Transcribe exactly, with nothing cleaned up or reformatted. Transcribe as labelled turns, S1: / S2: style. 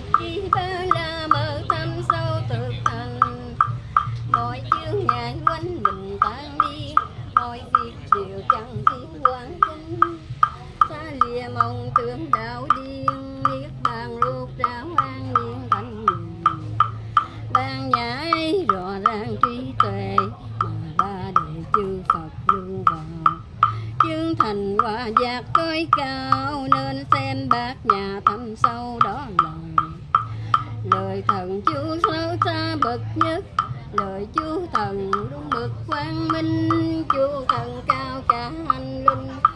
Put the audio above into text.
S1: đi ba la mờ thăm sâu thực hành, mọi chướng ngại quanh mình tan đi, mọi việc đều chẳng thiên quang kính, xa lìa mong tưởng đạo điên, niết bàn ruột ráo an nhiên thanh nhàn, ban nhãi rõ ràng trí tuệ mà ba đệ chư Phật lưu vào, chứng thành hòa giác cõi cao, nên xem bát nhà thâm sâu đó lời, lời thần chú sâu xa bậc nhất, lời chú thần đúng bậc quang minh, chú thần cao cả anh linh,